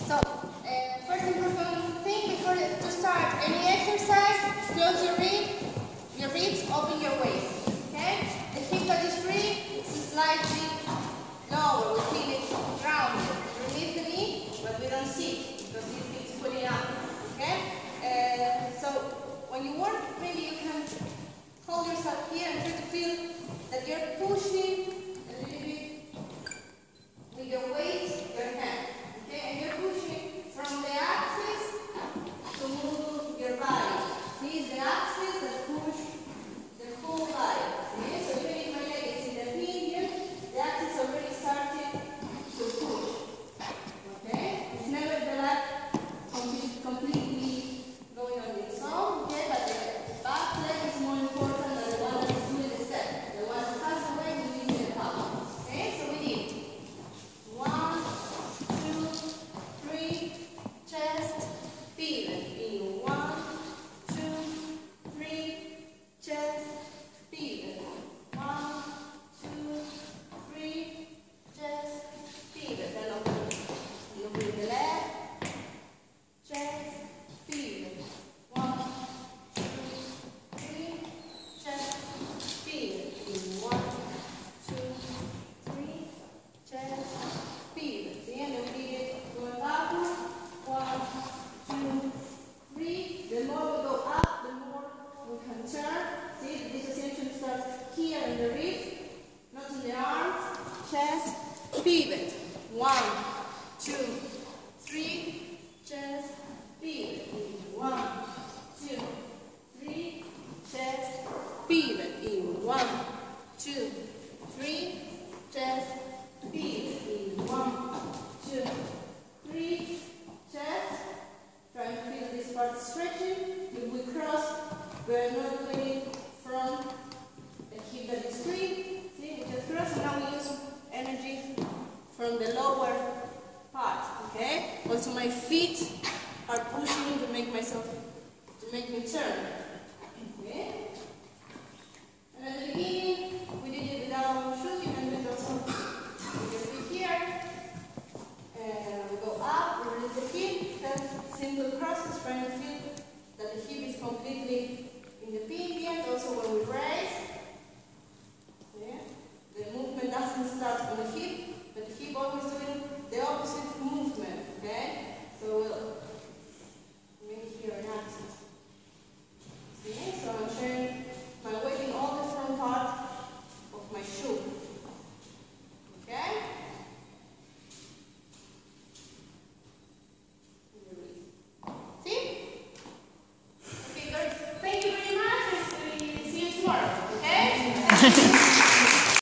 So, first important thing before to start any exercise, close your ribs, open your waist. Okay? The hip that is free, it's slightly lower. We feel it rounded. Release the knee, but we don't see it because it keeps pulling up. Okay? So, when you work, maybe you can hold yourself here and try to feel that you're pushing a little bit with your weight, your hand. Okay? And you're pushing from the axis to move your body. This is the axis that pushes the whole body. Okay? So even if my leg is in the median, the axis already started to push. Okay? It's never the leg completely going on its own. Okay? But the back leg is more important than the one that is doing the step. The one that has the weight is using the top. Okay? So we did 1, 2, 3, chest, pivot. In 1, 2, 3, chest, pivot. 1, 2, 3, chest, pivot. Then open the leg, chest, pivot. 1, 2, 3, chest, pivot. In 1, 2, 3, chest, pivot. See, and then we did it going backward. 1, 2, 3. The more we go up, the more we can turn. See, the dissociation starts here in the ribs, not in the arms. Chest, pivot. 1, 2, 3, chest, pivot. 1, 2, 3, chest, pivot. In 1, 2, 3, chest, pivot. In 1, 2, 3, chest. Trying to feel this part stretching. If we cross, we're not doing it from the hip that is free. See, we just cross, and now we use energy from the lower part. Okay? Also, my feet are pushing to make me turn. Okay? And at the beginning, we did it without shoes. You can do it also with your feet here. And we go up, we release the hip, then single crosses, trying to feel that the hip is completely independent. Also when we raise, yeah, the movement doesn't start on the hip, but the hip always doing the opposite movement, okay? So we'll make here an axis. See? So I'm sharing my weight in all the front part of my shoe. Okay? See? Okay, guys, thank you very much, and see you tomorrow, okay?